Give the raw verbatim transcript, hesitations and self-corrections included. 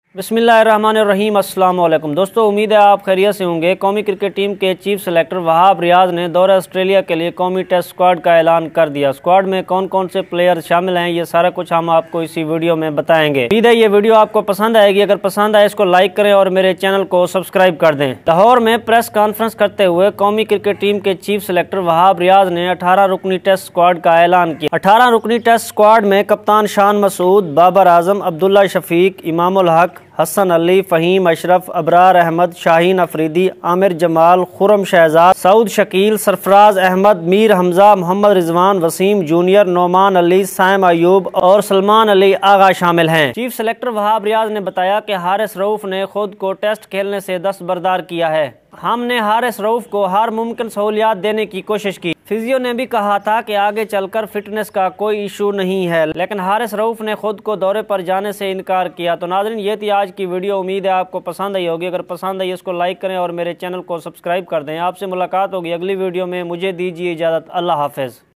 बिस्मिल्लाहिर्रहमानिर्रहीम। अस्सलाम वालेकुम दोस्तों, उम्मीद है आप खैरियत से होंगे। कौमी क्रिकेट टीम के चीफ सेलेक्टर वहाब रियाज ने दौरे ऑस्ट्रेलिया के लिए कौमी टेस्ट स्क्वाड का ऐलान कर दिया। स्क्वाड में कौन कौन से प्लेयर शामिल हैं, ये सारा कुछ हम आपको इसी वीडियो में बताएंगे। उम्मीद है ये वीडियो आपको पसंद आएगी। अगर पसंद आए इसको लाइक करें और मेरे चैनल को सब्सक्राइब कर दें। लाहौर में प्रेस कॉन्फ्रेंस करते हुए कौमी क्रिकेट टीम के चीफ सेलेक्टर वहाब रियाज ने अठारह रुकनी टेस्ट स्क्वाड का ऐलान किया। अठारह रुकनी टेस्ट स्क्वाड में कप्तान शान मसूद, बाबर आजम, अब्दुल्ला शफीक, इमामुल हक, हसन अली, फ़हीम अशरफ, अबरार अहमद, शाहीन अफरीदी, आमिर जमाल, खुरम शहजाद, सऊद शकील, सरफराज अहमद, मीर हमजा, मोहम्मद रिजवान, वसीम जूनियर, नोमान अली, साइम अयूब और सलमान अली आगा शामिल हैं। चीफ सेलेक्टर वहाब रियाज ने बताया कि हारिस रऊफ ने खुद को टेस्ट खेलने से दस्तबरदार किया है। हमने हारिस रऊफ को हर मुमकिन सहूलियात देने की कोशिश की। फिजियो ने भी कहा था कि आगे चलकर फिटनेस का कोई इशू नहीं है, लेकिन हारिस रऊफ ने खुद को दौरे पर जाने से इनकार किया। तो नाज़रीन, ये थी आज की वीडियो। उम्मीद है आपको पसंद आई होगी। अगर पसंद आई इसको लाइक करें और मेरे चैनल को सब्सक्राइब कर दें। आपसे मुलाकात होगी अगली वीडियो में। मुझे दीजिए इजाज़त। अल्लाह हाफ़िज़।